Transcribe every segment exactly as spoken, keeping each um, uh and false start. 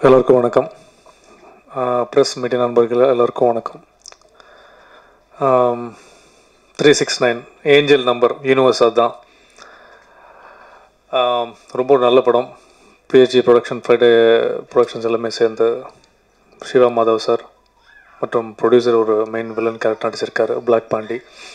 எல்லோருக்கும் வணக்கம். Press meeting நண்பர்கள் எல்லோருக்கும் வணக்கம். Three six nine angel number universe அதுதான். ரொம்ப நல்ல படம். பிஹெச்டி ப்ரொடக்ஷன் ஃப்ரைடே ப்ரொடக்ஷன்ஸ் எல்லாமே சேர்ந்து சிவா மாதவ் சார் மற்றும் ப்ரொடியூசர் ஒரு மெயின் வில்லன் கேரக்டர் நடிச்சிருக்காரு, பிளாக் பாண்டி.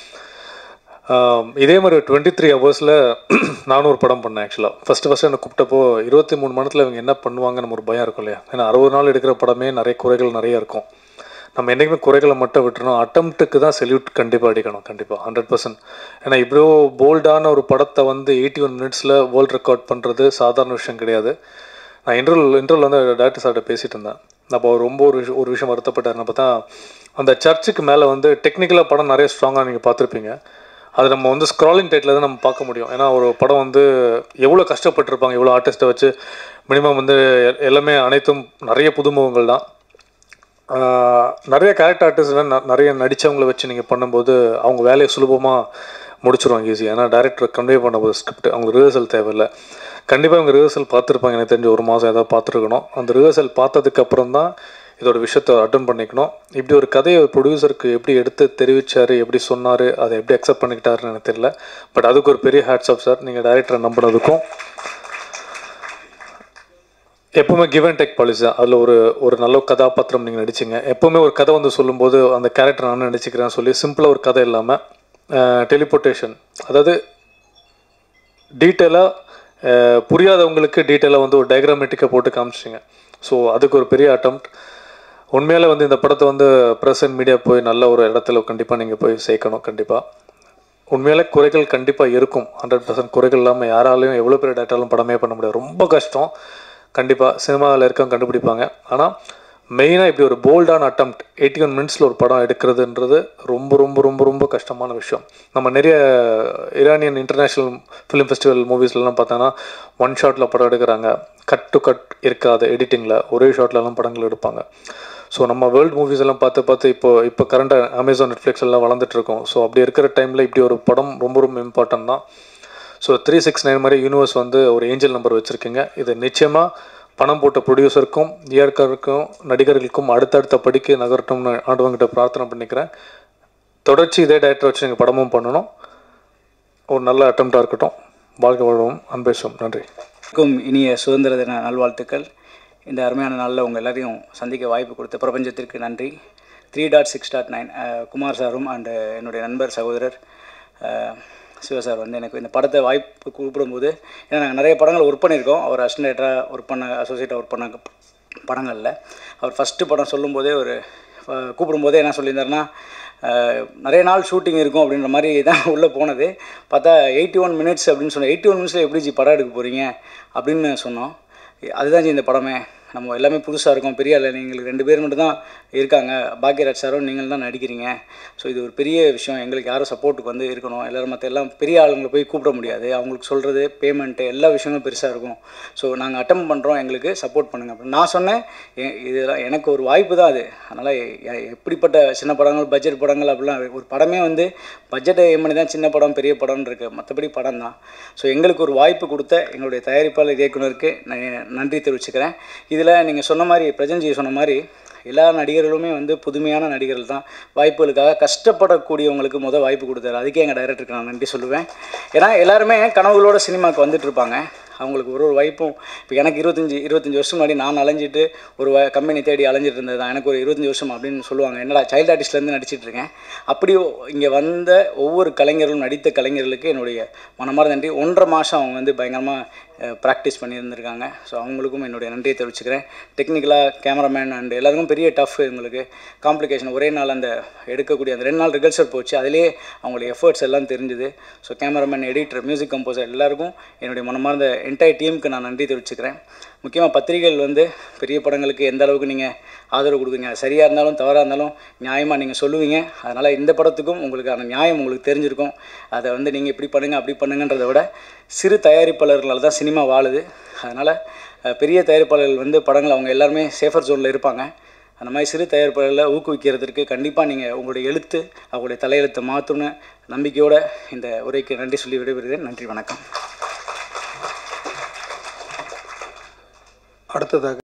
இதே மாதிரி டுவெண்ட்டி த்ரீ ஹவர்ஸில் நானும் ஒரு படம் பண்ணேன். ஆக்சுவலாக ஃபஸ்ட்டு ஃபஸ்ட்டு என்னை கூப்பிட்டப்போ இருபத்தி மூணு மணத்தில் இவங்க என்ன பண்ணுவாங்கன்னு ஒரு பயம் இருக்கும் இல்லையா? ஏன்னா அறுபது நாள் எடுக்கிற படமே நிறைய குறைகள் நிறைய இருக்கும். நம்ம என்றைக்குமே குறைகளை மட்டும் விட்டுறணும். அட்டம்ப்ட்டுக்கு தான் செல்யூட் கண்டிப்பாக அடிக்கணும், கண்டிப்பாக ஹண்ட்ரட் பர்சன்ட். ஏன்னா இவ்வளோ போல்டான ஒரு படத்தை வந்து எயிட்டி ஒன் மினிட்ஸில் வேர்ல்டு ரெக்கார்ட் பண்ணுறது சாதாரண விஷயம் கிடையாது. நான் இன்டர்வல் இன்டர்வல் வந்து டேரக்டர் சார்கிட்ட பேசிகிட்டு இருந்தேன். அப்போ ரொம்ப ஒரு விஷயம் ஒரு விஷயம் வருத்தப்பட்டார். பார்த்தா அந்த சர்ச்சுக்கு மேலே வந்து டெக்னிக்கலாக படம் நிறைய ஸ்ட்ராங்காக நீங்கள் பார்த்துருப்பீங்க. அது நம்ம வந்து ஸ்க்ராலிங் டைட்டில் தான் நம்ம பார்க்க முடியும். ஏன்னா ஒரு படம் வந்து எவ்வளோ கஷ்டப்பட்டுருப்பாங்க, எவ்வளோ ஆர்டிஸ்ட்டை வச்சு மினிமம் வந்து எல்லாமே அனைத்தும் நிறைய புதுமுகங்கள் தான். நிறைய கேரக்டர் ஆர்டிஸ்ட்லாம் நிறைய நடித்தவங்களை வச்சு நீங்கள் பண்ணும்போது அவங்க வேலையை சுலபமாக முடிச்சிருவாங்க ஈஸியாக. ஏன்னா டேரக்டர் கன்வே பண்ணும்போது ஸ்கிரிப்ட் அவங்களுக்கு ரிஹர்சல் தேவையில்லை. கண்டிப்பாக அவங்க ரிஹர்சல் பார்த்துருப்பாங்க. எனக்கு தெரிஞ்ச ஒரு மாதம் ஏதாவது பார்த்துருக்கணும். அந்த ரிஹர்சல் பார்த்ததுக்கப்புறம் தான் இதோட விஷயத்தை அட்டன் பண்ணிக்கணும். இப்படி ஒரு கதையை ப்ரொடியூசருக்கு எப்படி எடுத்து தெரிவித்தார், எப்படி சொன்னார், அதை எப்படி அக்செப்ட் பண்ணிக்கிட்டாருன்னு எனக்கு தெரியல. பட் அதுக்கு ஒரு பெரிய ஹேட்ஸ் ஆஃப் சார். நீங்கள் டைரக்டரை நம்பினதுக்கும். எப்போவுமே கிவ் அண்ட் டேக் பாலிசி தான். அதில் ஒரு ஒரு நல்ல கதாபாத்திரம் நீங்கள் நடிச்சிங்க. எப்போவுமே ஒரு கதை வந்து சொல்லும்போது அந்த கேரக்டர் நான் நடிச்சிக்கிறேன்னு சொல்லி சிம்பிளாக ஒரு கதை இல்லாமல் டெலிபோர்ட்டேஷன், அதாவது டீட்டெயிலாக புரியாதவங்களுக்கு டீட்டெயிலாக வந்து ஒரு டயக்ராமேட்டிக்காக போட்டு காமிச்சிங்க. ஸோ அதுக்கு ஒரு பெரிய அட்டம்ப்ட். உண்மையிலே வந்து இந்த படத்தை வந்து ப்ரெஸ் அண்ட் மீடியா போய் நல்ல ஒரு இடத்துல கண்டிப்பாக நீங்கள் போய் சேர்க்கணும். கண்டிப்பாக உண்மையிலே குறைகள் கண்டிப்பாக இருக்கும். ஹண்ட்ரட் பர்சன்ட் குறைகள் இல்லாமல் யாராலையும் எவ்வளோ பேர் டேட்டாலும் படமே பண்ண முடியாது. ரொம்ப கஷ்டம். கண்டிப்பாக சினிமாவில் இருக்கவங்க கண்டுபிடிப்பாங்க. ஆனால் மெயினாக இப்படி ஒரு போல்டான அட்டம்ப்ட் எயிட்டி ஒன் மினிட்ஸில் ஒரு படம் எடுக்கிறதுன்றது ரொம்ப ரொம்ப ரொம்ப ரொம்ப கஷ்டமான விஷயம். நம்ம நிறைய ஈரானியன் இன்டர்நேஷ்னல் ஃபிலிம் ஃபெஸ்டிவல் மூவிஸ்லாம் பார்த்தோன்னா ஒன் ஷாட்டில் படம் எடுக்கிறாங்க. கட் டு கட் இருக்காது எடிட்டிங்கில், ஒரே ஷாட்லலாம் படங்கள் எடுப்பாங்க. ஸோ நம்ம வேர்ல்டு மூவிஸ் எல்லாம் பார்த்து பார்த்து இப்போ இப்போ கரண்டாக அமேசான் நெட்ஃப்ளிக்ஸ் எல்லாம் வளர்ந்துட்டுருக்கோம். ஸோ அப்படி இருக்கிற டைமில் இப்படி ஒரு படம் ரொம்ப ரொம்ப இம்பார்ட்டன்ட் தான். ஸோ த்ரீ சிக்ஸ் நைன் மாதிரி யூனிவர்ஸ் வந்து ஒரு ஏஞ்சல் நம்பர் வச்சுருக்கீங்க. இது நிச்சயமாக பணம் போட்ட ப்ரொடியூசருக்கும் இயற்கருக்கும் நடிகர்களுக்கும் அடுத்தடுத்த படிக்க நகரட்டும்னு ஆண்டவங்கிட்ட பிரார்த்தனை பண்ணிக்கிறேன். தொடர்ச்சி இதே டைரக்டர் வச்சு நீங்கள் படமும் பண்ணணும். ஒரு நல்ல அட்டம்ப்டாக இருக்கட்டும். வாழ்க்கை வாழ்வும் அன்பேசும். நன்றி. இனிய சுதந்திர தின நல்வாழ்த்துக்கள். இந்த அருமையான நாளில் உங்கள் எல்லாரையும் சந்திக்க வாய்ப்பு கொடுத்த பிரபஞ்சத்திற்கு நன்றி. Three dot six dot nine Kumar சாரும் அண்டு என்னுடைய நண்பர் சகோதரர் சிவா சார் வந்து எனக்கு இந்த படத்தை வாய்ப்பு கூப்பிடும்போது, ஏன்னா நாங்கள் நிறைய படங்கள் ஒர்க் பண்ணியிருக்கோம். அவர் அசிஸ்டன்டேட்டராக ஒர்க் பண்ண, அசோசியேட்டாக ஒர்க் பண்ண படங்களில் அவர் ஃபஸ்ட்டு படம் சொல்லும்போதே ஒரு கூப்பிடும்போதே என்ன சொல்லியிருந்தாருன்னா, நிறைய நாள் ஷூட்டிங் இருக்கும் அப்படின்ற மாதிரி தான் உள்ளே போனது. பார்த்தா எயிட்டி ஒன் மினிட்ஸ் அப்படின்னு சொன்னோம். எயிட்டி ஒன் மினிட்ஸில் எப்படி ஜி படம் எடுக்க போகிறீங்க அப்படின்னு சொன்னோம். அதுதான் ஜி இந்த படமே. நம்ம எல்லாமே புதுசாக இருக்கோம், பெரிய ஆள் எங்களுக்கு ரெண்டு பேர் மட்டும் தான் இருக்காங்க, பாக்யராஜ் சாரும் நீங்கள் தான் நடிக்கிறீங்க. ஸோ இது ஒரு பெரிய விஷயம். எங்களுக்கு யாரும் சப்போர்ட்டுக்கு வந்து இருக்கணும். எல்லோரும் மற்ற எல்லாம் பெரிய ஆளுங்களை போய் கூப்பிட முடியாது. அவங்களுக்கு சொல்கிறது பேமெண்ட்டு எல்லா விஷயங்களும் பெருசாக இருக்கும். ஸோ நாங்கள் அட்டம் பண்ணுறோம், எங்களுக்கு சப்போர்ட் பண்ணுங்கள் அப்படின்னு நான் சொன்னேன். இதெல்லாம் எனக்கு ஒரு வாய்ப்பு தான் அது. அதனால் எப்படிப்பட்ட சின்ன படங்கள், பட்ஜெட் படங்கள் அப்படிலாம் ஒரு படமே வந்து பட்ஜெட்டை ஏன் பண்ணி தான் சின்ன படம் பெரிய படம்னு இருக்குது, மற்றபடி படம் தான். ஸோ எங்களுக்கு ஒரு வாய்ப்பு கொடுத்த எங்களுடைய தயாரிப்பாளர் இயக்குனருக்கு நன்றி தெரிவிச்சுக்கிறேன். இதில் நீங்கள் சொன்ன மாதிரி, பிரஜன்ஜி சொன்ன மாதிரி, எல்லா நடிகர்களுமே வந்து புதுமையான நடிகர்கள் தான். வாய்ப்புகளுக்காக கஷ்டப்படக்கூடியவங்களுக்கு முதல் வாய்ப்பு கொடுத்தாரு. அதுக்கே எங்கள் டைரக்டருக்கு நான் நன்றி சொல்லுவேன். ஏன்னா எல்லாருமே கனவுகளோட சினிமாவுக்கு வந்துட்டு இருப்பாங்க. அவங்களுக்கு ஒரு ஒரு வாய்ப்பும் இப்போ எனக்கு இருபத்தஞ்சி இருபத்தஞ்சி வருஷம் முன்னாடி நான் அலைஞ்சிட்டு ஒரு கம்பெனி தேடி அலைஞ்சிட்டு இருந்தது தான். எனக்கு ஒரு இருபத்தஞ்சி வருஷம் அப்படின்னு சொல்லுவாங்க. என்னடா சைல்டு ஆர்டிஸ்ட்லேருந்து நடிச்சிட்டு இருக்கேன். அப்படி இங்கே வந்த ஒவ்வொரு கலைஞர்களும், நடித்த கலைஞர்களுக்கு என்னுடைய மனமார்ந்த நன்றி. ஒன்றரை மாதம் அவங்க வந்து பயங்கரமாக ப்ராக்டிஸ் பண்ணியிருந்திருக்காங்க. ஸோ அவங்களுக்கும் என்னுடைய நன்றியை தெரிவிச்சுக்கிறேன். டெக்னிக்கலாக கேமராமேன் அண்ட் எல்லாருக்கும் பெரிய டஃப், எங்களுக்கு காம்ப்ளிகேஷன். ஒரே நாள் அந்த எடுக்கக்கூடிய அந்த ரெண்டு நாள் ரிகல்சல் போச்சு. அதிலே அவங்களுடைய எஃபர்ட்ஸ் எல்லாம் தெரிஞ்சுது. So cameraman, editor, music composer எல்லாருக்கும் என்னுடைய மனமார்ந்த என்டையர் டீமுக்கு நான் நன்றி தெரிவிச்சுக்கிறேன். முக்கியமாக பத்திரிகைகள் வந்து பெரிய படங்களுக்கு எந்த அளவுக்கு நீங்கள் ஆதரவு கொடுக்குறீங்க, சரியாக இருந்தாலும் தவறாக இருந்தாலும் நியாயமாக நீங்கள் சொல்லுவீங்க. அதனால் இந்த படத்துக்கும் உங்களுக்கான நியாயம் உங்களுக்கு தெரிஞ்சிருக்கும். அதை வந்து நீங்கள் இப்படி பண்ணுங்கள் அப்படி பண்ணுங்கன்றதை விட சிறு தயாரிப்பாளர்களால் தான் சினிமா வாழுது. அதனால் பெரிய தயாரிப்பாளர்கள் வந்து படங்கள் அவங்க எல்லாருமே சேஃபர் ஜோனில் இருப்பாங்க. அந்த மாதிரி சிறு தயாரிப்பாளர்களை ஊக்குவிக்கிறதுக்கு கண்டிப்பாக நீங்கள் உங்களுடைய எழுத்து அவங்களுடைய தலையெழுத்தை மாற்றணும்னு நம்பிக்கையோடு இந்த உரைக்கு நன்றி சொல்லி விடைபெறுகிறேன். நன்றி, வணக்கம். அடுத்ததாக